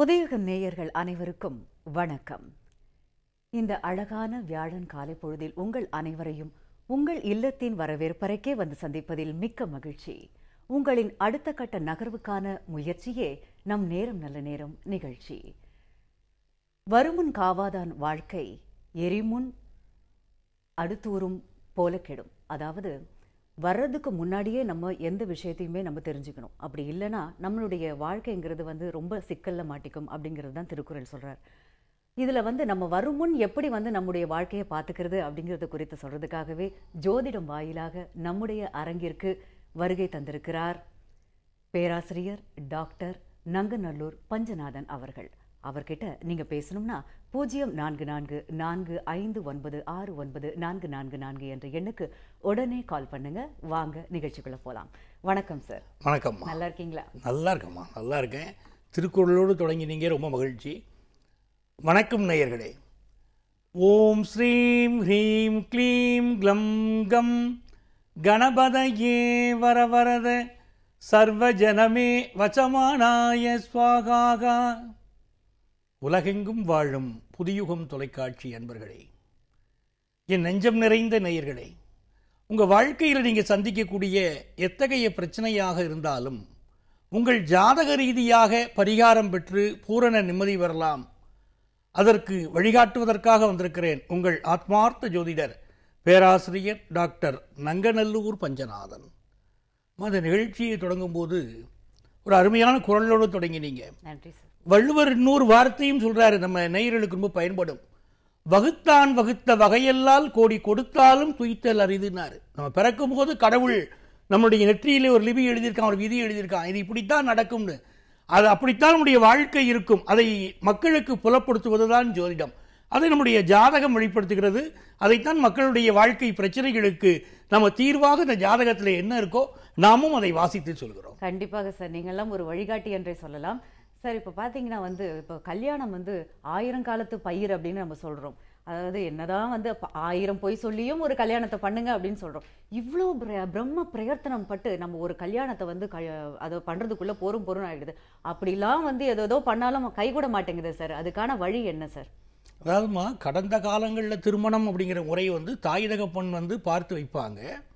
புதுயுகம் நேயர்கள் அனைவருக்கும் வணக்கம். இந்த அழகான வியாழன் காலை பொழுதில் உங்கள் அனைவரையும் உங்கள் இல்லத்தின் வரவேற்பறைக்கே வந்து சந்திப்பதில் மிக்க மகிழ்ச்சி. உங்களின் அடுத்த கட்ட நகர்வுக்கான முயற்சியே நம் நேரம் நல்ல நேரம் நிகழ்ச்சி. வருமுன் காவாதான் வாழ்க்கை எரிமுன் அடுத்தூரும் போல கெடும். அதாவது வர்றதுக்கு முன்னாடியே நம்ம எந்த விஷயத்தையுமே நம்ம தெரிஞ்சுக்கணும். அப்படி இல்லைன்னா நம்மளுடைய வாழ்க்கைங்கிறது ரொம்ப சிக்கல்ல மாட்டிக்கும் அப்படிங்கிறது தான் திருக்குறள் சொல்றார். இதுல நம்ம வரும் முன் எப்படி நம்முடைய வாழ்க்கையை பார்த்துக்கிறது அப்படிங்கிறது குறித்து சொல்றதுக்காகவே ஜோதிடம் வாயிலாக நம்முடைய அரங்கிற்கு வருகை தந்திருக்கிறார் பேராசிரியர் டாக்டர் நங்கநல்லூர் பஞ்சநாதன் அவர்கள். அவர்கிட்ட நீங்க பேசணும்னா 0444596944 என்ற எண்ணுக்கு உடனே கால் பண்ணுங்க. வாங்க நிகழ்ச்சிக்குள்ள போலாம். வணக்கம் சார். வணக்கம். நல்லா இருக்கீங்களா? நல்லா இருக்கம்மா, நல்லா இருக்கேன். திருக்குறளோடு தொடங்கினீங்க, ரொம்ப மகிழ்ச்சி. வணக்கம் நேயர்களே. ஓம் ஸ்ரீம் ஹ்ரீம் க்ளீம் க்ளம் கம் கணபதயே வரவரத சர்வஜனமே வசமானாய ஸ்வாகாகா. உலகெங்கும் வாழும் புதுயுகம் தொலைக்காட்சி அன்பர்களே, என் நெஞ்சம் நிறைந்த நேயர்களே, உங்கள் வாழ்க்கையில் நீங்கள் சந்திக்கக்கூடிய எத்தகைய பிரச்சனையாக இருந்தாலும் உங்கள் ஜாதக ரீதியாக பரிகாரம் பெற்று பூரண நிம்மதி வரலாம். அதற்கு வழிகாட்டுவதற்காக வந்திருக்கிறேன் உங்கள் ஆத்மார்த்த ஜோதிடர் பேராசிரியர் டாக்டர் நங்கநல்லூர் பஞ்சநாதன். அந்த நிகழ்ச்சியை தொடங்கும் போது ஒரு அருமையான குரலோடு தொடங்கினீங்க. நன்றி சார். வள்ளுவர் இன்னொரு வார்த்தையும் சொல்றாரு, நம்ம நேயர்களுக்கு ரொம்ப பயன்படும். வகுத்தான் வகுத்த வகையெல்லால் கோடி கொடுத்தாலும் துய்த்தல் அரிதுன்னாரு. நம்ம பிறக்கும் போது கடவுள் நம்முடைய நெற்றியிலே ஒரு லிபி எழுதியிருக்கான், ஒரு விதி எழுதியிருக்கான், இது இப்படித்தான் நடக்கும்னு. அது அப்படித்தான் நம்முடைய வாழ்க்கை இருக்கும். அதை மக்களுக்கு புலப்படுத்துவதுதான் ஜோதிடம். அதை நம்முடைய ஜாதகம் வெளிப்படுத்துகிறது. அதைத்தான் மக்களுடைய வாழ்க்கை பிரச்சனைகளுக்கு நம்ம தீர்வாக இந்த ஜாதகத்தில் என்ன இருக்கோ நாமும் அதை வாசித்து சொல்கிறோம். கண்டிப்பாக சார், நீங்கெல்லாம் ஒரு வழிகாட்டி என்றே சொல்லலாம் சார். இப்போ பார்த்தீங்கன்னா இப்போ கல்யாணம் 1000 காலத்து பயிர் அப்படின்னு நம்ம சொல்கிறோம். அதாவது என்னதான் 1000 பொய் சொல்லியும் ஒரு கல்யாணத்தை பண்ணுங்க அப்படின்னு சொல்கிறோம். இவ்வளோ பிரம்ம பிரயத்தனம் பட்டு நம்ம ஒரு கல்யாணத்தை அதை பண்ணுறதுக்குள்ளே பொறும் ஆகிடுது. அப்படிலாம் ஏதோ பண்ணாலும் கைகூட மாட்டேங்குது சார். அதுக்கான வழி என்ன சார்? அதாவதுமா, கடந்த காலங்களில் திருமணம் அப்படிங்கிற முறை தாய் தகப்பன் பார்த்து வைப்பாங்க.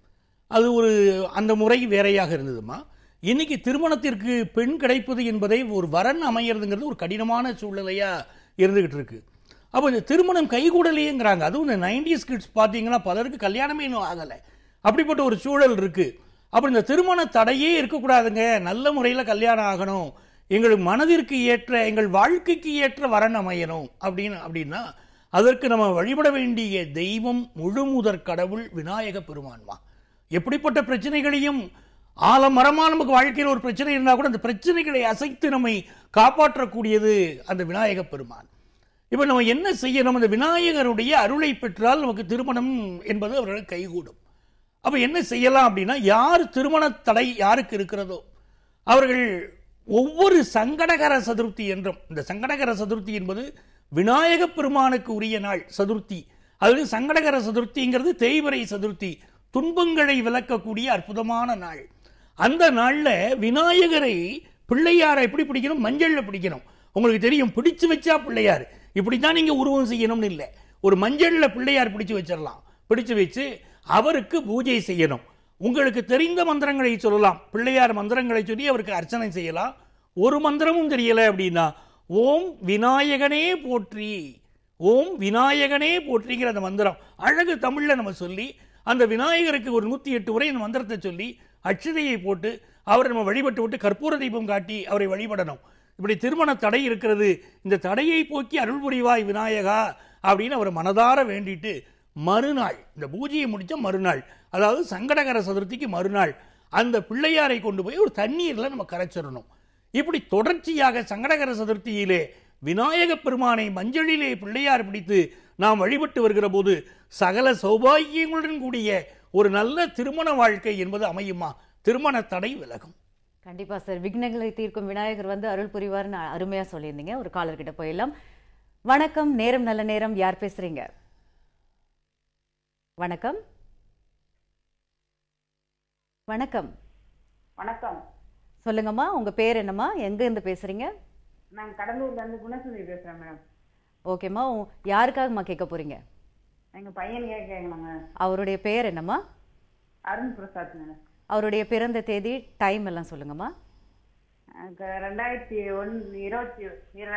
அது அந்த முறை வேறையாக இருந்ததுமா. இன்னைக்கு திருமணத்திற்கு பெண் கிடைப்பது என்பதை ஒரு வரன் அமையிறதுங்கிறது ஒரு கடினமான சூழ்நிலையா இருந்துகிட்டு இருக்கு. அப்போ இந்த திருமணம் கைகூடலையேங்கிறாங்க. அதுவும் இந்த 90s கிட்ஸ் பார்த்தீங்கன்னா பலருக்கு கல்யாணமே இன்னும் ஆகலை. அப்படிப்பட்ட ஒரு சூழல் இருக்கு. அப்போ இந்த திருமண தடையே இருக்கக்கூடாதுங்க, நல்ல முறையில் கல்யாணம் ஆகணும், எங்களுக்கு மனதிற்கு ஏற்ற எங்கள் வாழ்க்கைக்கு ஏற்ற வரன் அமையணும் அப்படின்னா அதற்கு நம்ம வழிபட வேண்டிய தெய்வம் முழுமுதற் கடவுள் விநாயக பெருமான்மா. எப்படிப்பட்ட பிரச்சனைகளையும் ஆலமரமாக நமக்கு வாழ்க்கையில் ஒரு பிரச்சனை இருந்தால் கூட அந்த பிரச்சனைகளை அசைத்து நம்மை காப்பாற்றக்கூடியது அந்த விநாயக பெருமான். இப்போ நம்ம என்ன செய்யணும்? அந்த விநாயகருடைய அருளை பெற்றால் நமக்கு திருமணம் என்பது அவர்களுக்கு கைகூடும். அப்போ என்ன செய்யலாம் அப்படின்னா, யார் திருமண தடை யாருக்கு இருக்கிறதோ அவர்கள் ஒவ்வொரு சங்கடகர சதுர்த்தி என்றும், இந்த சங்கடகர சதுர்த்தி என்பது விநாயக பெருமானுக்கு உரிய நாள் சதுர்த்தி. அது சங்கடகர சதுர்த்திங்கிறது தேய்பிறை சதுர்த்தி, துன்பங்களை விளக்கக்கூடிய அற்புதமான நாள். அந்த நாளில் விநாயகரை பிள்ளையாரை எப்படி பிடிக்கணும்? மஞ்சள்ல பிடிக்கணும். உங்களுக்கு தெரியும், பிடிச்சு வச்சா பிள்ளையார் இப்படித்தான் நீங்க உருவம் செய்யணும்னு இல்லை. ஒரு மஞ்சள்ல பிள்ளையார் பிடிச்சு வச்சிடலாம். பிடிச்சு வச்சு அவருக்கு பூஜை செய்யணும். உங்களுக்கு தெரிந்த மந்திரங்களை சொல்லலாம். பிள்ளையார் மந்திரங்களை சொல்லி அவருக்கு அர்ச்சனை செய்யலாம். ஒரு மந்திரமும் தெரியல அப்படின்னா ஓம் விநாயகனே போற்றி, ஓம் விநாயகனே போற்றிங்கிற அந்த மந்திரம் அழகு தமிழ்ல நம்ம சொல்லி அந்த விநாயகருக்கு ஒரு 108 முறை இந்த மந்திரத்தை சொல்லி அட்சதையை போட்டு அவரை நம்ம வழிபட்டு விட்டு கற்பூர தீபம் காட்டி அவரை வழிபடணும். இப்படி திருமண தடை இருக்கிறது, இந்த தடையை போக்கி அருள் புரிவாய் விநாயகா அப்படின்னு அவர் மனதார வேண்டிட்டு மறுநாள், இந்த பூஜையை முடிச்ச மறுநாள், அதாவது சங்கடகர சதுர்த்திக்கு மறுநாள் அந்த பிள்ளையாரை கொண்டு போய் ஒரு தண்ணீரில் நம்ம கரைச்சிடணும். இப்படி தொடர்ச்சியாக சங்கடகர சதுர்த்தியிலே விநாயக பெருமானை மஞ்சளிலே பிள்ளையார் பிடித்து நாம் வழிபட்டு வருகிற போது சகல சௌபாகியங்களுடன் கூடிய ஒரு நல்ல திருமண வாழ்க்கை என்பது அமையுமா? திருமண தடை விலகும். கண்டிப்பா சார். விக்னங்களை தீர்க்கும் விநாயகர் அருள் புரிவார்னு அருமையா சொல்லியிருந்தீங்க. ஒரு காலர் கிட்ட போயிடலாம். வணக்கம், நேரம் நல்ல நேரம். யார் பேசுறீங்க? வணக்கம். வணக்கம். வணக்கம். சொல்லுங்கம்மா, உங்க பேர் என்னம்மா? எங்க இருந்து பேசுறீங்க? நான் கடலூர்ல இருந்து குணசுந்தரி பேசுறேன் மேடம். ஓகேம்மா, யாருக்காகம்மா கேட்க போறீங்க? எங்க பையன் கேட்கலாங்க. அவருடைய பெயர் என்னம்மா? அருண் பிரசாத் மேடம். அவருடைய பிறந்த தேதி, டைம் எல்லாம் சொல்லுங்கம்மா. 2001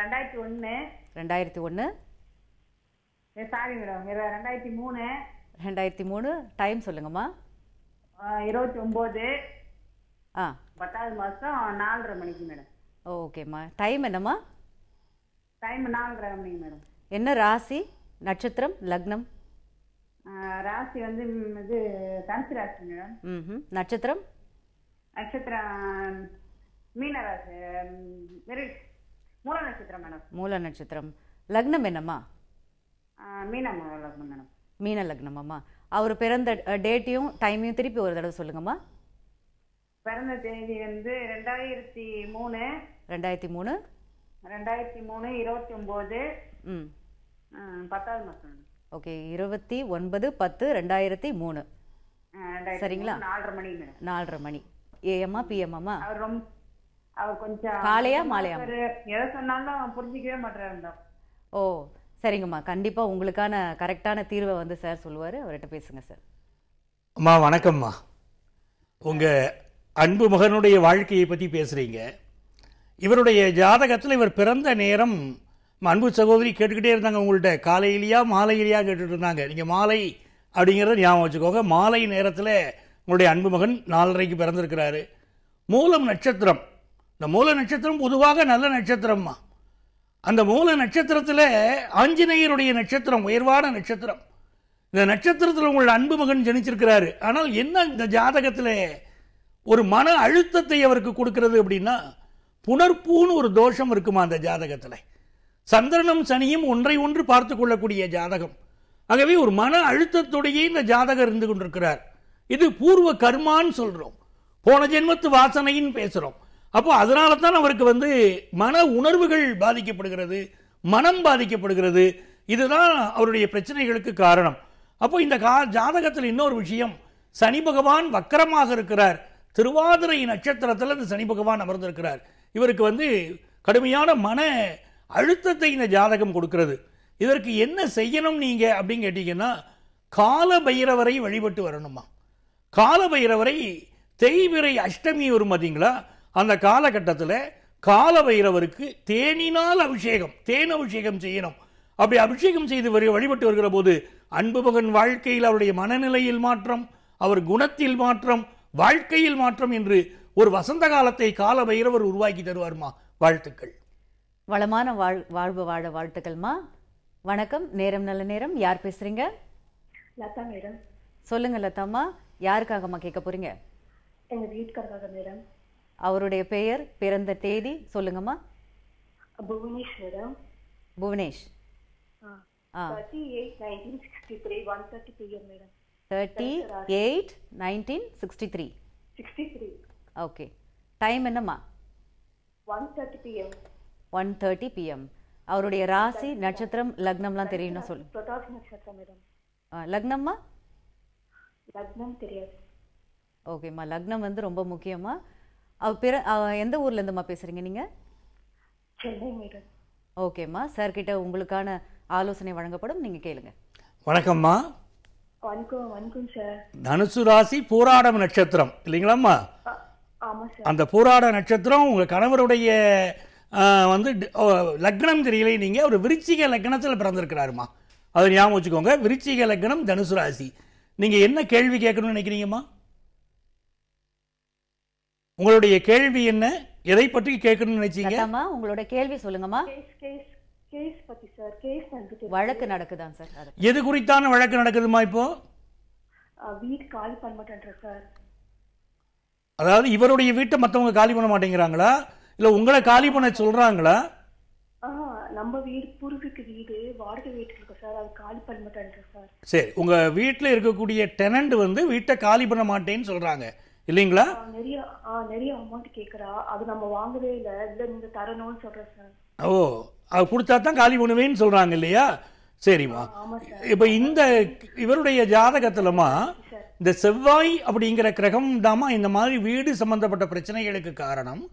சாரி மேடம், 2003 2003. டைம் சொல்லுங்கம்மா. 29 ஆ 10வது மாசம் 4:30 மணிக்கு மேடம். ஓகேம்மா. டைம் என்னம்மா? டைம் 4:30 மணிக்கு மேடம். என்ன ராசி, நட்சத்திரம், லக்னம்? ராசி வந்து இது தனுசு ராசி மேடம். நட்சத்திரம்? நட்சத்திரம் மீன ராசி, மூல நட்சத்திரம் மேடம். மூல நட்சத்திரம். லக்னம் என்னம்மா? மீன லக்னம் மேடம். மீன லக்னமாம்மா. அவர் பிறந்த டேட்டையும் டைமையும் திருப்பி ஒரு தடவை சொல்லுங்கம்மா. பிறந்த தேதி வந்து 2003 2003 29 10வது மாசம். ஓகே, 29/10/2003. சரிங்களா? 4:30 மணி மேடம். 4:30 மணி. ஏஎம்மா பிஎம்மா? அவர் கொஞ்சம் காலையா மாலையா? எதை சொன்னாலும் புரிஞ்சிக்கவே மாட்டாரு. ஓ சரிங்கம்மா, கண்டிப்பா உங்களுக்கான கரெக்டான தீர்வை வந்து சார் சொல்லுவாரு, அவர்கிட்ட பேசுங்க சார். அம்மா வணக்கம்மா. உங்க அன்பு மகனுடைய வாழ்க்கையை பற்றி பேசுகிறீங்க. இவருடைய ஜாதகத்தில் இவர் பிறந்த நேரம் அன்பு சகோதரி கேட்டுக்கிட்டே இருந்தாங்க உங்கள்கிட்ட, காலையிலையா மாலையிலையா கேட்டுட்டு இருந்தாங்க. நீங்கள் மாலை அப்படிங்கிறத ஞாபகம் வச்சுக்கோங்க. மாலை நேரத்தில் உங்களுடைய அன்பு மகன் 4:30க்கு பிறந்திருக்கிறாரு. மூலம் நட்சத்திரம். இந்த மூல நட்சத்திரம் பொதுவாக நல்ல நட்சத்திரம்மா. அந்த மூல நட்சத்திரத்தில் ஆஞ்சநேயருடைய நட்சத்திரம் உயர்வான நட்சத்திரம். இந்த நட்சத்திரத்தில் உங்களுடைய அன்பு மகன் ஜனிச்சிருக்கிறாரு. ஆனால் என்ன இந்த ஜாதகத்தில் ஒரு மன அழுத்தத்தை அவருக்கு கொடுக்கிறது அப்படின்னா, புணர்ப்பூன்னு ஒரு தோஷம் இருக்குமா அந்த ஜாதகத்தில். சந்திரனும் சனியும் ஒன்றை ஒன்று பார்த்து கொள்ளக்கூடிய ஜாதகம். ஆகவே ஒரு மன அழுத்தத்தோடையே இந்த ஜாதகர் இருந்து கொண்டிருக்கிறார். இது பூர்வ கர்மான்னு சொல்றோம், போன ஜென்மத்து வாசனைன்னு பேசுறோம். அப்போ அதனால தான் அவருக்கு வந்து மன உணர்வுகள் பாதிக்கப்படுகிறது, மனம் பாதிக்கப்படுகிறது. இதுதான் அவருடைய பிரச்சனைகளுக்கு காரணம். அப்போ இந்த ஜாதகத்தில் இன்னொரு விஷயம், சனி பகவான் வக்கரமாக இருக்கிறார். திருவாதிரை நட்சத்திரத்தில் இந்த சனி பகவான் அமர்ந்திருக்கிறார். இவருக்கு வந்து கடுமையான மன அழுத்தத்தை இந்த ஜாதகம் கொடுக்கிறது. இதற்கு என்ன செய்யணும் நீங்க அப்படின்னு கேட்டீங்கன்னா, கால பைரவரை வழிபட்டு வரணுமா. கால பைரவரை தேய்பிறை அஷ்டமி வரும் பார்த்தீங்களா, அந்த காலகட்டத்தில் கால பைரவருக்கு தேனினால் அபிஷேகம், தேன் அபிஷேகம் செய்யணும். அப்படி அபிஷேகம் செய்து வழிபட்டு வருகிற போது அன்பு மகன் வாழ்க்கையில் அவருடைய மனநிலையில் மாற்றம், அவர் குணத்தில் மாற்றம், வாழ்க்கையில் மாற்றம் என்று ஒரு வசந்த காலத்தை கால பைரவர் உருவாக்கி தருவார்மா. வாழ்த்துக்கள். வளமான வாழ்வு வாழ வாழ்த்துக்கள்மா. வணக்கம், நேரம் நல்ல நேரம். யார் பேசுறீங்க? லதா மேடம். சொல்லுங்க லதாம்மா, யாருக்காகம்மா கேட்க போறீங்க? எங்க வீட்டுக்காரங்க மேடம். அவருடைய பெயர், பிறந்த தேதி சொல்லுங்கம்மா. Bhuvanesh madam. Bhuvanesh. 38/1963 1:30 PM madam. 38/1963. 63. Okay. Time என்னம்மா? 1:30 PM. 1:30 PM. அவருடைய ராசி, நட்சத்திரம், லக்னம்லாம் தெரியும்னா சொல்லு. புரட்டாசி நட்சத்திரம் மேடம். லக்னம்மா? லக்னம் தெரியாது. ஓகேம்மா, லக்னம் வந்து ரொம்ப முக்கியமா. எந்த ஊர்ல இருந்துமா பேசுறீங்க நீங்க? சென்னை மேடம். ஓகேம்மா, சார் கிட்ட உங்களுக்கான ஆலோசனை வழங்கப்படும், நீங்க கேளுங்க. வணக்கம்மா. வணக்கம் சார். தனுசு ராசி, பூராடம் நட்சத்திரம் இல்லைங்களாம்மா? ஆமா சார். அந்த பூராட நட்சத்திரம் உங்க கணவருடைய வந்து லக்னம் தெரியலை, நீங்க ஒரு விருச்சிக லக்னத்தில் பிறந்திருக்கிறாருமா. அதை ஞாபகம் வச்சுக்கோங்க. விருச்சிக லக்னம், தனுசு ராசி. நீங்க என்ன கேள்வி கேட்கணும்னு நினைக்கிறீங்கம்மா? உங்களுடைய கேள்வி என்ன? எதை பற்றி கேட்கணும்னு நினைச்சீங்க? உங்களோட கேள்வி சொல்லுங்கம்மா. கேஸ் பத்தி சார். கேஸ் நடக்குது. வழக்கு நடக்குதான் சார். எது குறித்தான வழக்கு நடக்குதுமா இப்போ? வீடு காலி பண்ண மாட்டேன்ற சார். அதாவது இவருடைய வீட்டை மற்றவங்க காலி பண்ண மாட்டேங்கிறாங்களா, இல்ல உங்களை காலி பண்ண சொல்றாங்களா? நம்ம வீடு பூர்வீக வீடு வாடகை வீட்டுக்கு இருக்கு சார், அது காலி பண்ண மாட்டேன்ற சார். சரி, உங்க வீட்டில் இருக்கக்கூடிய டெனண்ட் வந்து வீட்டை காலி பண்ண மாட்டேன்னு சொல்றாங்க இல்லைங்களா? நிறைய அமௌண்ட் கேட்கறா, அது நம்ம வாங்கவே இல்லை, இல்ல நீங்க தரணும்னு சொல்றேன் சார். ஓ, அது கொடுத்தா தான் காலி பண்ணுவேன்னு சொல்றாங்க இல்லையா? சரிம்மா. இப்ப இந்த இவருடைய ஜாதகத்துலமா இந்த செவ்வாய் அப்படிங்கிற கிரகம் தாமா இந்த மாதிரி வீடு சம்பந்தப்பட்ட பிரச்சனைகளுக்கு காரணம்.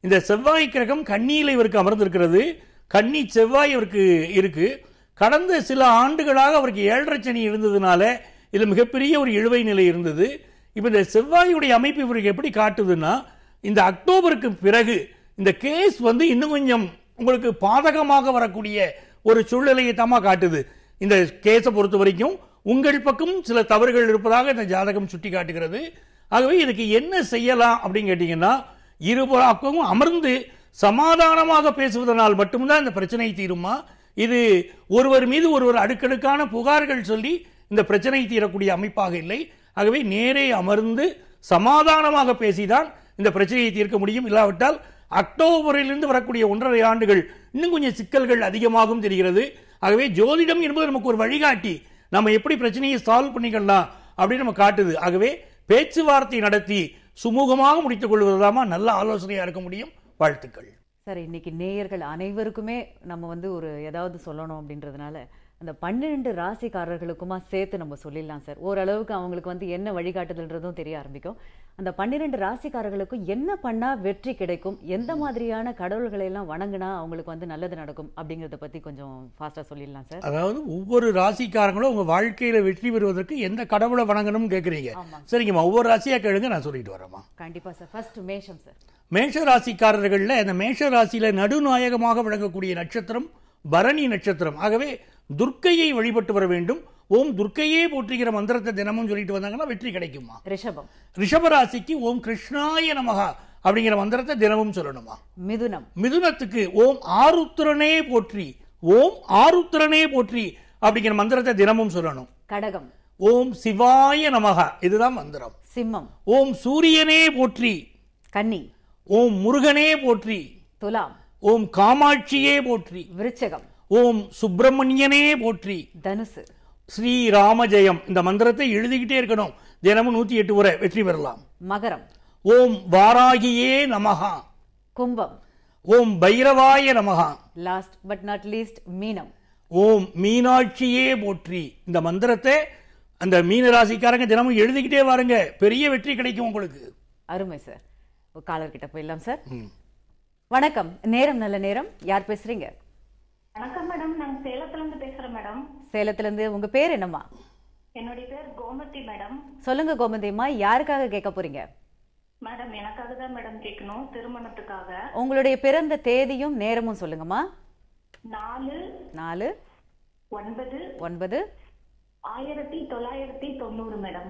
இந்த செவ்வாய் கிரகம் கன்னியில் இவருக்கு அமர்ந்திருக்கிறது. கன்னி செவ்வாய் இவருக்கு இருக்கு. கடந்த சில ஆண்டுகளாக அவருக்கு 7.5 சனி இருந்ததுனால இதில் மிகப்பெரிய ஒரு இழுவை நிலை இருந்தது. இப்போ இந்த செவ்வாயுடைய அமைப்பு இவருக்கு எப்படி காட்டுதுன்னா, இந்த அக்டோபருக்கு பிறகு இந்த கேஸ் வந்து இன்னும் கொஞ்சம் உங்களுக்கு பாதகமாக வரக்கூடிய ஒரு சூழ்நிலையை தாமா காட்டுது. இந்த கேஸை பொறுத்த வரைக்கும் உங்கள் பக்கம் சில தவறுகள் இருப்பதாக இந்த ஜாதகம் சுட்டி காட்டுகிறது. ஆகவே இதுக்கு என்ன செய்யலாம் அப்படின்னு கேட்டீங்கன்னா, இருபக்கம் அமர்ந்து சமாதானமாக பேசுவதனால் மட்டும்தான் இந்த பிரச்சனை தீருமா? இது ஒருவர் மீது ஒருவர் அடுக்கடுக்கான புகார்கள் சொல்லி இந்த பிரச்சனை தீரக்கூடிய அமைப்பாக இல்லை. ஆகவே நேரே அமர்ந்து சமாதானமாக பேசிதான் இந்த பிரச்சனையை தீர்க்க முடியும். இல்லாவிட்டால் அக்டோபரிலிருந்து வரக்கூடிய 1.5 ஆண்டுகள் இன்னும் கொஞ்சம் சிக்கல்கள் அதிகமாகவும் தெரிகிறது. ஆகவே ஜோதிடம் என்பது நமக்கு ஒரு வழிகாட்டி, நம்ம எப்படி பிரச்சனையை சால்வ் பண்ணிக்கலாம் அப்படின்னு நம்ம காட்டுது. ஆகவே பேச்சுவார்த்தை நடத்தி சுமூகமாக முடித்துக் கொள்வதுதாமா நல்ல ஆலோசனையாக இருக்க முடியும். வாழ்த்துக்கள் சார். இன்னைக்கு நேயர்கள் அனைவருக்குமே நம்ம வந்து ஒரு ஏதாவது சொல்லணும் அப்படின்றதுனால அந்த 12 ராசிக்காரர்களுக்குமா சேர்த்து நம்ம சொல்லிடலாம் சார். ஓரளவுக்கு அவங்களுக்கு வந்து என்ன வழிகாட்டுதல்ன்றதும் தெரிய ஆரம்பிக்கும். அந்த 12 ராசிக்காரர்களுக்கும் என்ன பண்ணா வெற்றி கிடைக்கும், எந்த மாதிரியான கடவுள்களை எல்லாம் வணங்கினா அவங்களுக்கு வந்து நல்லது நடக்கும் அப்படிங்கிறத பத்தி கொஞ்சம் ஃபாஸ்டா சொல்லிடலாம் சார். அதாவது ஒவ்வொரு ராசிக்காரங்களும் உங்க வாழ்க்கையில வெற்றி பெறுவதற்கு எந்த கடவுளை வணங்கணும்னு கேட்குறீங்க. சரிங்கம்மா, ஒவ்வொரு ராசியா கேளுங்க, நான் சொல்லிட்டு வரேம்மா. கண்டிப்பா சார். ஃபர்ஸ்ட் மேஷம் சார். மேஷ ராசிக்காரர்களில் இந்த மேஷ ராசியில நடுநாயகமாக விளங்கக்கூடிய நட்சத்திரம் பரணி நட்சத்திரம். ஆகவே துர்க்கையை வழிபட்டு வர வேண்டும். ஓம் துர்க்கையே போற்றுகிற மந்திரத்தை தினமும் சொல்லிட்டு வந்தாங்கன்னா வெற்றி கிடைக்குமா? ரிஷபம். ரிஷப ராசிக்கு ஓம் கிருஷ்ணாய நமஹா அப்படிங்கிற மந்திரத்தை தினமும் சொல்லணுமா? மிதுனம். மிதுனத்துக்கு ஓம் ஆருத்ரனே போற்றி, ஓம் ஆருத்ரனே போற்றி அப்படிங்கிற மந்திரத்தை தினமும் சொல்லணும். கடகம். ஓம் சிவாய நமஹா, இதுதான் மந்திரம். சிம்மம். ஓம் சூரியனே போற்றி. கன்னி. ஓம் முருகனே போற்றி. துலாம். ஓம் காமாட்சியே போற்றி. விருச்சகம். ஓம் சுப்பிரமணியனே போற்றி. தனுசு. ஸ்ரீ ராமஜெயம் இந்த மந்திரத்தை எழுதிக்கிட்டே இருக்கணும். தினமும் 108 முறை வெற்றி பெறலாம். மகரம். ஓம் வாராகியே நமஹா. கும்பம். ஓம் பைரவாய நமஹா. லாஸ்ட் பட் நாட் லீஸ்ட் மீனம். ஓம் மீனாட்சியே போற்றி. இந்த மந்திரத்தை அந்த மீனராசிக்காரங்க தினமும் எழுதிக்கிட்டே வாருங்க, பெரிய வெற்றி கிடைக்கும் உங்களுக்கு. அருமை சார். காலர் கிட்ட போயிடலாம் சார். வணக்கம். நேரம் நல்ல நேரம். யார் பேசுறீங்க? வணக்கம் மேடம், நாங்க சேலத்துல இருந்து பேசுறோம் மேடம். சேலத்துல இருந்து. உங்க பேர் என்னம்மா? என்னுடைய பேர் கோமதி மேடம். சொல்லுங்க கோமதிம்மா, யாருக்காக கேட்க போறீங்க? மேடம் எனக்காக தான் மேடம் கேட்கணும், திருமணத்துக்காக. உங்களுடைய பிறந்த தேதியும் நேரமும் சொல்லுங்கம்மா. 4/9/1990 மேடம்.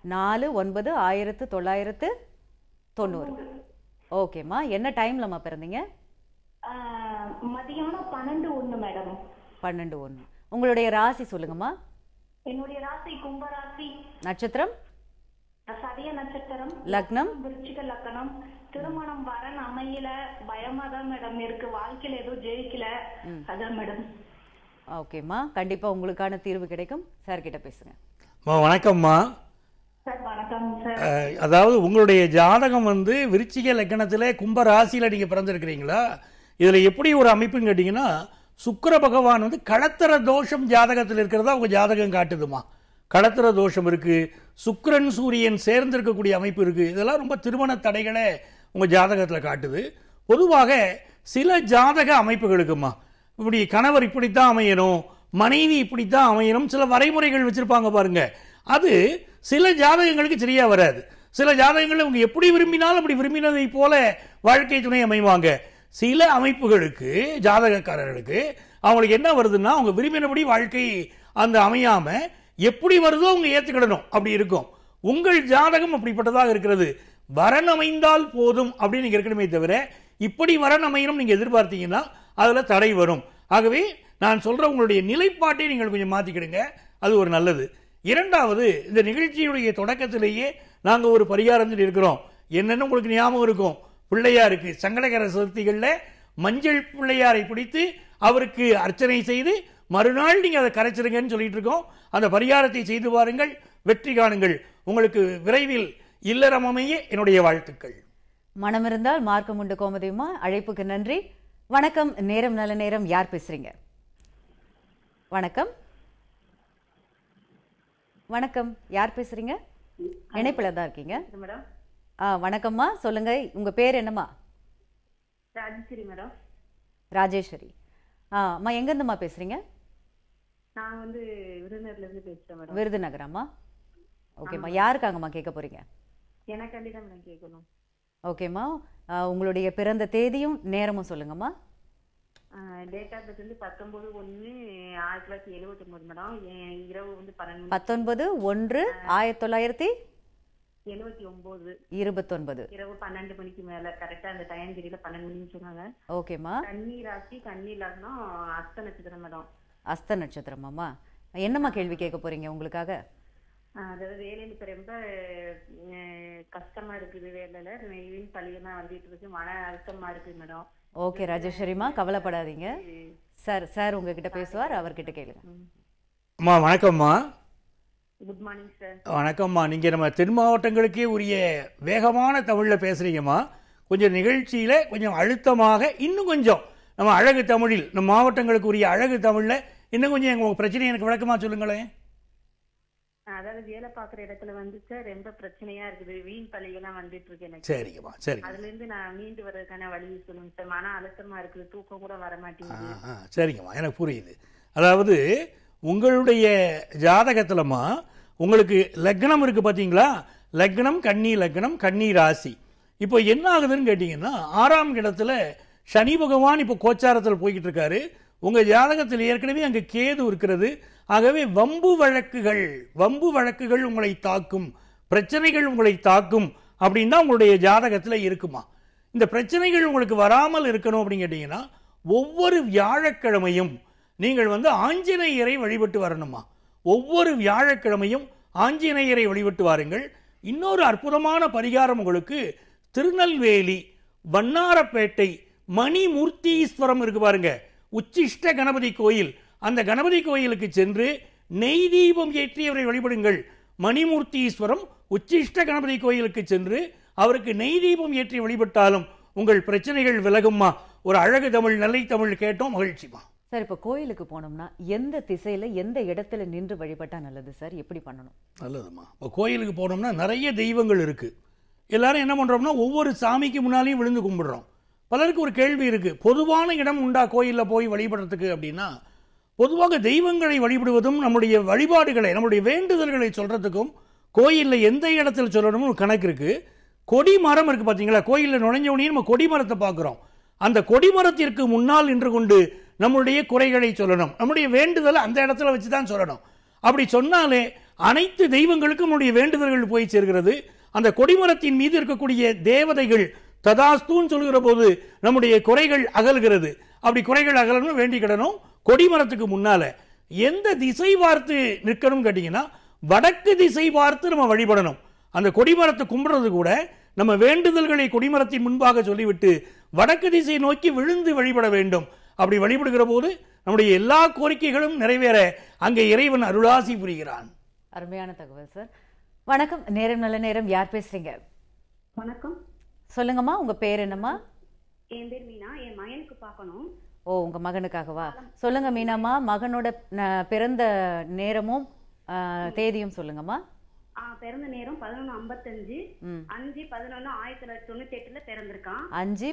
4/9/1990. ஓகேம்மா. என்ன டைம்லம்மா பிறந்தீங்க? மதியானம் 12:01 மேடம். 12:01. உங்களுடைய ராசி சொல்லுங்கம்மா. என்னுடைய ராசி கும்பராசி. நட்சத்திரம்? சதய நட்சத்திரம். லக்னம்? விருச்சிக லக்னம். திருமணம் வரன் அமையல, பயமா தான் மேடம் இருக்கு, வாழ்க்கையில ஏதோ ஜெயிக்கல, அதான் மேடம். ஓகேம்மா, கண்டிப்பா உங்களுக்கான தீர்வு கிடைக்கும். சார் கிட்ட பேசுங்க. வணக்கம்மா. சார் வணக்கம் சார். அதாவது உங்களுடைய ஜாதகம் வந்து விருச்சிக லக்னத்தில் கும்ப ராசியில் நீங்கள் பிறந்திருக்கிறீங்களா? இதில் எப்படி ஒரு அமைப்புன்னு கேட்டிங்கன்னா, சுக்கிர பகவான் வந்து களத்திர தோஷம் ஜாதகத்தில் இருக்கிறதா உங்கள் ஜாதகம் காட்டுதுமா. களத்திர தோஷம் இருக்குது, சுக்கிரன் சூரியன் சேர்ந்திருக்கக்கூடிய அமைப்பு இருக்குது. இதெல்லாம் ரொம்ப திருமண தடைகளை உங்கள் ஜாதகத்தில் காட்டுது. பொதுவாக சில ஜாதக அமைப்புகளுக்குமா இப்படி கணவர் இப்படித்தான் அமையணும், மனைவி இப்படித்தான் அமையணும், சில வரைமுறைகள் வச்சுருப்பாங்க பாருங்க. அது சில ஜாதகங்களுக்கு சரியா வராது. சில ஜாதகங்கள் அவங்க எப்படி விரும்பினாலும் அப்படி விரும்பினதை போல வாழ்க்கை துணை அமைவாங்க. சில அமைப்புகளுக்கு ஜாதகக்காரர்களுக்கு அவங்களுக்கு என்ன வருதுன்னா, அவங்க விரும்பினபடி வாழ்க்கை அந்த அமையாம எப்படி வருதோ அவங்க ஏற்றுக்கிடணும், அப்படி இருக்கும். உங்கள் ஜாதகம் அப்படிப்பட்டதாக இருக்கிறது. வரன் அமைந்தால் போதும் அப்படின்னு நீங்க இருக்கணுமே தவிர, இப்படி வரன் அமையணும் நீங்க எதிர்பார்த்தீங்கன்னா அதுல தடை வரும். ஆகவே நான் சொல்ற உங்களுடைய நிலைப்பாட்டை நீங்கள் கொஞ்சம் மாத்திக்கிடுங்க, அது ஒரு நல்லது. இரண்டாவது, இந்த நிகழ்ச்சியுடைய தொடக்கத்திலேயே நாங்கள் ஒரு பரிகாரம் இருக்கிறோம். என்னென்னு உங்களுக்கு ஞாபகம் இருக்கும், பிள்ளையாருக்கு சங்கடகர சதுர்த்திகளில் மஞ்சள் பிள்ளையாரை பிடித்து அவருக்கு அர்ச்சனை செய்து மறுநாள் நீங்கள் அதை கரைச்சிருங்கன்னு சொல்லிட்டு இருக்கோம். அந்த பரிகாரத்தை செய்து பாருங்கள், வெற்றி காணுங்கள். உங்களுக்கு விரைவில் இல்லறம் அமைய என்னுடைய வாழ்த்துக்கள். மனம் இருந்தால் மார்க்கம் உண்டு கோமதியுமா. அழைப்புக்கு நன்றி. வணக்கம். நேரம் நல்ல நேரம். யார் பேசுறீங்க? வணக்கம். வணக்கம். யார் பேசுறீங்க? இணைப்புல தான் இருக்கீங்க. வணக்கம்மா, சொல்லுங்க. உங்க பேர் என்னம்மா? ராஜேஸ்வரி மேடம். ராஜேஸ்வரி. அம்மா எங்கேருந்துமா பேசுகிறீங்க? நான் வந்து விருதுநகர்லேருந்து பேசுகிறேன் மேடம். விருதுநகரம்மா. ஓகேம்மா, யாருக்காங்கம்மா கேட்க போகிறீங்க? எனக்காண்டி தான் மேடம் கேட்கணும். ஓகேம்மா, உங்களுடைய பிறந்த தேதியும் நேரமும் சொல்லுங்கம்மா. டேட் ஆஃப் பர்த் வந்து 19/1/1979 மேடம். இரவு வந்து 19/1/1929 இரவு 12 மணிக்கு மேல. கரெக்டா அந்த டைம் தெரியல, 12 மணின்னு சொன்னாங்க. ஓகேம்மா. கன்னி ராசி, கன்னி லக்னம், அஸ்த நட்சத்திரம் மேடம். அஸ்த நட்சத்திரமாம்மா. என்னம்மா கேள்வி கேட்க போறீங்க உங்களுக்காக? அதாவது வேலையில இப்ப ரொம்ப கஷ்டமா இருக்குது. வேலையில வீண் பழியெல்லாம் வந்துட்டு இருக்கு. மன அழுத்தமா இருக்கு மேடம். ஓகே ராஜேஸ்வரிமா, கவலைப்படாதீங்க. சார் உங்ககிட்ட பேசுவார், அவர்கிட்ட கேளுங்க. அம்மா வணக்கம்மா. Good morning sir. வணக்கம்மா. நீங்கள் நம்ம தென் மாவட்டங்களுக்கே உரிய வேகமான தமிழில் பேசுகிறீங்கம்மா. கொஞ்சம் நிகழ்ச்சியில் கொஞ்சம் அழுத்தமாக இன்னும் கொஞ்சம் நம்ம அழகு தமிழில், நம்ம மாவட்டங்களுக்கு உரிய அழகு தமிழில் இன்னும் கொஞ்சம் உங்கள் பிரச்சனை எனக்கு விளக்கமாக சொல்லுங்களேன். அதாவது வேலை பாக்குற இடத்துல வந்து சார் ரொம்ப பிரச்சனையா இருக்குது. வீண் பழிகள்லாம் வந்துட்டு இருக்கு எனக்கு. சரிங்கம்மா, சரி. அதுல இருந்து நான் மீண்டு வர்றதுக்கான வழி சொல்லுங்க சார். மன அழுத்தமா இருக்குது, தூக்கம் கூட வர மாட்டேங்குது. சரிங்கம்மா, எனக்கு புரியுது. அதாவது உங்களுடைய ஜாதகத்திலம்மா உங்களுக்கு லக்னம் இருக்குது பார்த்தீங்களா? லக்னம் கன்னி லக்னம், கன்னி ராசி. இப்போ என்ன ஆகுதுன்னு கேட்டிங்கன்னா 6ஆம் இடத்துல சனி பகவான் இப்போ கோச்சாரத்தில் போய்கிட்டு இருக்காரு. உங்கள் ஜாதகத்தில் ஏற்கனவே அங்கே கேது இருக்கிறது. ஆகவே வம்பு வழக்குகள் உங்களை தாக்கும், பிரச்சனைகள் உங்களை தாக்கும் அப்படின்னு தான் உங்களுடைய ஜாதகத்தில் இருக்குமா. இந்த பிரச்சனைகள் உங்களுக்கு வராமல் இருக்கணும் அப்படின்னு கேட்டிங்கன்னா ஒவ்வொரு வியாழக்கிழமையும் நீங்கள் வந்து ஆஞ்சநேயரை வழிபட்டு வரணுமா. ஒவ்வொரு வியாழக்கிழமையும் ஆஞ்சநேயரை வழிபட்டு வாருங்கள். இன்னொரு அற்புதமான பரிகாரம் உங்களுக்கு திருநெல்வேலி வண்ணாரப்பேட்டை மணிமூர்த்தீஸ்வரம் இருக்கு பாருங்க, உச்சிஷ்ட கணபதி கோயில். அந்த கணபதி கோயிலுக்கு சென்று நெய் தீபம் ஏற்றியவரை வழிபடுங்கள். மணிமூர்த்தீஸ்வரம் உச்சிஷ்ட கணபதி கோயிலுக்கு சென்று அவருக்கு நெய் தீபம் ஏற்றி வழிபட்டாலும் உங்கள் பிரச்சனைகள் விலகுமா. ஒரு அழகு தமிழ், நல்லை தமிழ் கேட்டோம், மகிழ்ச்சிமா. சார், இப்போ கோயிலுக்கு போனோம்னா எந்த திசையில எந்த இடத்துல நின்று வழிபட்டா நல்லது சார்? எப்படி பண்ணணும்? நல்லதுமா. இப்போ கோயிலுக்கு போனோம்னா நிறைய தெய்வங்கள் இருக்கு. எல்லாரும் என்ன பண்றோம்னா ஒவ்வொரு சாமிக்கு முன்னாலேயும் விழுந்து கும்பிடுறோம். பலருக்கு ஒரு கேள்வி இருக்கு, பொதுவான இடம் உண்டா கோயிலில் போய் வழிபடுறதுக்கு அப்படின்னா? பொதுவாக தெய்வங்களை வழிபடுவதும் நம்முடைய வழிபாடுகளை, நம்முடைய வேண்டுதல்களை சொல்றதுக்கும் கோயிலில் எந்த இடத்துல சொல்லணும்னு கணக்கு இருக்கு. கொடி மரம் இருக்கு பார்த்தீங்களா? கோயிலில் நுழைஞ்ச உடனே நம்ம கொடி மரத்தை பார்க்குறோம். அந்த கொடிமரத்திற்கு முன்னால் நின்று கொண்டு நம்முடைய குறைகளை சொல்லணும், நம்முடைய வேண்டுதலை அந்த இடத்துல வச்சு தான் சொல்லணும். அப்படி சொன்னாலே அனைத்து தெய்வங்களுக்கும் நம்முடைய வேண்டுதல்கள் போய் சேர்கிறது. அந்த கொடிமரத்தின் மீது இருக்கக்கூடிய தேவதைகள் ததாஸ்தூன்னு சொல்கிற போது நம்முடைய குறைகள் அகல்கிறது. அப்படி குறைகள் அகலணும் வேண்டிக்கிடணும். கொடிமரத்துக்கு முன்னால எந்த திசை பார்த்து நிற்கணும் கேட்டீங்கன்னா வடக்கு திசை பார்த்து நம்ம வழிபடணும். அந்த கொடிமரத்தை கும்பிடுறது கூட நம்ம வேண்டுதல்களை கொடிமரத்தின் முன்பாக சொல்லிவிட்டு வடக்கு திசை நோக்கி விழுந்து வழிபட வேண்டும். அப்படி வழிபடுகிற போது நம்முடைய எல்லா கோரிக்கைகளும் நிறைவேற அங்கே இறைவன் அருளாசி புரிகிறான். அருமையான தகவல் சார். வணக்கம். நேரம் நல்ல நேரம். யார் பேசுறீங்க? வணக்கம். சொல்லுங்கம்மா, உங்க பேர் என்னம்மா? என் பேர் மீனா. என் மகனுக்கு பார்க்கணும். ஓ, உங்க மகனுக்காகவா? சொல்லுங்க மீனாம்மா, மகனோட பிறந்த நேரமும் தேதியும் சொல்லுங்கம்மா. பிறந்த நேரம் 11:55 5/11/1998 பிறந்திருக்கான்.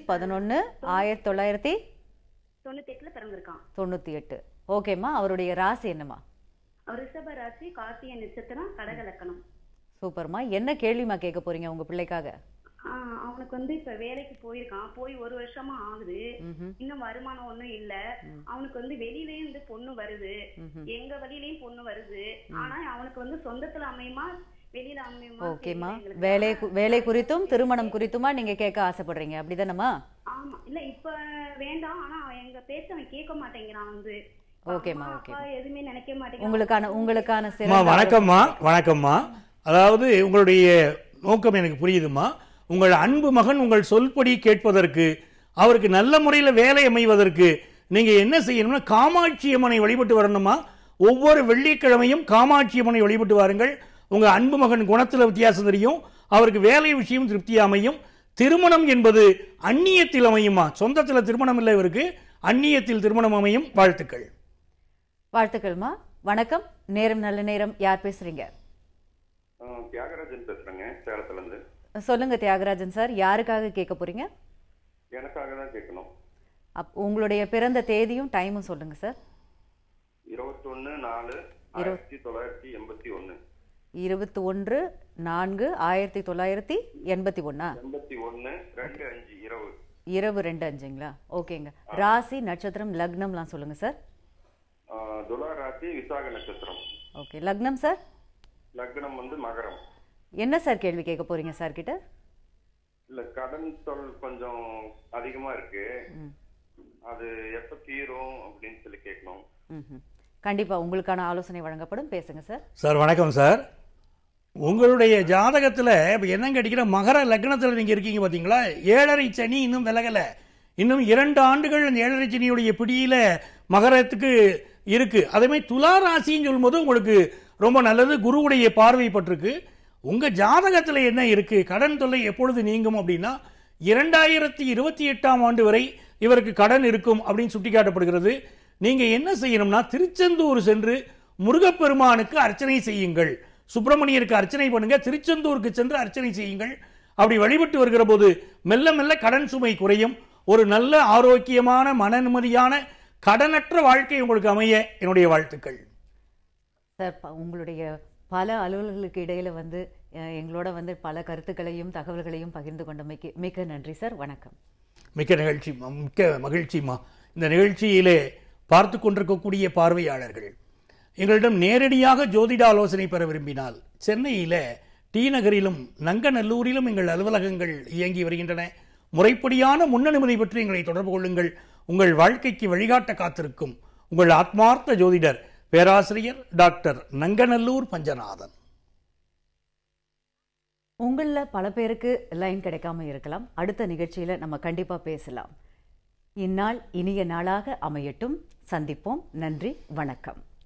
5/11/1998 பிறந்திருக்கான். 98. ஓகேம்மா. அவருடைய ராசி என்னம்மா? அவர் ரிஷப ராசி, கார்த்திகை நட்சத்திரம், கடக லக்னம். சூப்பர்மா. என்ன கேள்விமா கேட்க போறீங்க உங்க பிள்ளைக்காக? அவனுக்கு வந்து இப்ப வேலைக்கு போயிருக்கான். போய் 1 வருஷமா ஆகுது. இன்னும் வருமானம் ஒண்ணும் இல்ல. அவனுக்கு வந்து வெளியிலயும் வந்து பொண்ணு வருது, எங்க வழியிலயும் பொண்ணு வருது. ஆனா அவனுக்கு வந்து சொந்தத்துல அமையுமா வெளியில அமையுமா? ஓகேமா. வேலை குறித்தும் திருமணம் குறித்துமா நீங்க கேட்க ஆசைப்படுறீங்க, அப்படிதானம்மா? ஆமா. இல்ல இப்ப வேண்டாம். ஆனா எங்க பேச்ச அவன் கேட்க மாட்டேங்கிறான் வந்து. ஓகேமா. ஓகே. எதுவுமே நினைக்க மாட்டேங்கிறான். உங்களுக்கான வணக்கம்மா. அதாவது உங்களுடைய நோக்கம் எனக்கு புரியுதுமா. உங்கள் அன்பு மகன் உங்கள் சொல்படி கேட்பதற்கு, அவருக்கு நல்ல முறையில் வேலை அமைவதற்கு நீங்க என்ன செய்யணும்னா காமாட்சி அம்மனை வழிபட்டு வரணுமா. ஒவ்வொரு வெள்ளிக்கிழமையும் காமாட்சி அம்மனை வழிபட்டு வாருங்கள். உங்க அன்பு மகன் குணத்தில் வித்தியாசம் தெரியும், அவருக்கு வேலை விஷயம் திருப்தியா அமையும். திருமணம் என்பது அந்நியத்தில் அமையுமா, சொந்தத்தில் திருமணம் இல்லை இவருக்கு, அந்நியத்தில் திருமணம் அமையும். வாழ்த்துக்கள். வாழ்த்துக்கள்மா. வணக்கம். நேரம் நல்ல நேரம். யார் பேசுறீங்க? தியாகராஜன் பேசுறேங்க, சேலத்துல இருந்து. சொல்லுங்க தியாகராஜன் சார், யாருக்காக கேட்க போறீங்க? எனக்காக தான் கேட்கணும். உங்களுடைய பிறந்த தேதியும் டைமும் சொல்லுங்க சார். 21/4/1981. 21/4/1981. 2/5 இரவு. இரவு 2:05ங்களா? ஓகேங்க. ராசி நட்சத்திரம் லக்னம்லாம் சொல்லுங்க சார். துலா ராசி விசாக நட்சத்திரம். ஓகே. லக்னம் சார்? லக்னம் மகரம். என்ன சார் கேள்வி கேட்க போறீங்க சார் கிட்ட? இல்ல, கடன் தொல் கொஞ்சம் அதிகமா இருக்கு, அது எப்ப தீரும் அப்படின்னு சொல்லி கேட்கணும். கண்டிப்பா உங்களுக்கான ஆலோசனை வழங்கப்படும். பேசுங்க சார். சார் வணக்கம் சார். உங்களுடைய ஜாதகத்தில் இப்போ என்னங்க கேட்டிங்கன்னா, மகர லக்னத்தில் நீங்கள் இருக்கீங்க பார்த்தீங்களா, 7.5 சனி இன்னும் விலகலை. இன்னும் 2 ஆண்டுகள் அந்த 7.5 சனியுடைய பிடியில் மகரத்துக்கு இருக்குது. அதேமாதிரி துலா ராசின்னு சொல்லும்போது உங்களுக்கு ரொம்ப நல்லது, குருவுடைய பார்வை பட்டிருக்கு. உங்கள் ஜாதகத்தில் என்ன இருக்குது, கடன் தொல்லை எப்பொழுது நீங்கும் அப்படின்னா 2028ஆம் ஆண்டு வரை இவருக்கு கடன் இருக்கும் அப்படின்னு சுட்டிக்காட்டப்படுகிறது. நீங்கள் என்ன செய்யணும்னா, திருச்செந்தூர் சென்று முருகப்பெருமானுக்கு அர்ச்சனை செய்யுங்கள், சுப்பிரமணியருக்கு அர்ச்சனை பண்ணுங்க, திருச்செந்தூருக்கு சென்று அர்ச்சனை செய்யுங்கள். அப்படி வழிபட்டு வருகிற போது மெல்ல மெல்ல கடன் சுமை குறையும். ஒரு நல்ல ஆரோக்கியமான மன நிம்மதியான கடனற்ற வாழ்க்கை உங்களுக்கு அமைய என்னுடைய வாழ்த்துக்கள். சார், உங்களுடைய பல அலுவலர்களுக்கு இடையில எங்களோட பல கருத்துக்களையும் தகவல்களையும் பகிர்ந்து கொண்டமைக்கு மிக்க நன்றி சார். வணக்கம். மிக்க மகிழ்ச்சிமா. இந்த நிகழ்ச்சியிலே பார்த்து கொண்டிருக்கக்கூடிய பார்வையாளர்கள் எங்களிடம் நேரடியாக ஜோதிட ஆலோசனை பெற விரும்பினால் சென்னையில் டி நகரிலும் நங்கநல்லூரிலும் எங்கள் அலுவலகங்கள் இயங்கி வருகின்றன. முறைப்படியான முன்னனுமதி பற்றி எங்களை தொடர்பு கொள்ளுங்கள். உங்கள் வாழ்க்கைக்கு வழிகாட்ட காத்திருக்கும் உங்கள் ஆத்மார்த்த ஜோதிடர் பேராசிரியர் டாக்டர் நங்கநல்லூர் பஞ்சநாதன். உங்களில் பல பேருக்கு லைன் கிடைக்காம இருக்கலாம். அடுத்த நிகழ்ச்சியில நம்ம கண்டிப்பா பேசலாம். இந்நாள் இனிய நாளாக அமையட்டும். சந்திப்போம். நன்றி. வணக்கம்.